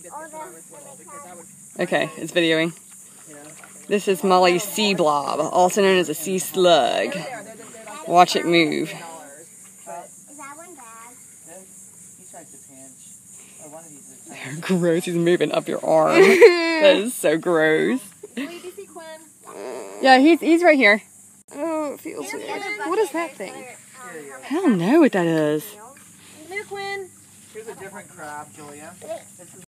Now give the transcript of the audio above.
Okay, it's videoing. This is Molly's sea blob, also known as a sea slug. Watch it move. Is that one bad? Gross, he's moving up your arm. That is so gross. Yeah, he's right here. Oh, it feels weird. What is that thing? I don't know what that is. Come here, Quinn. Here's a different crab, Julia.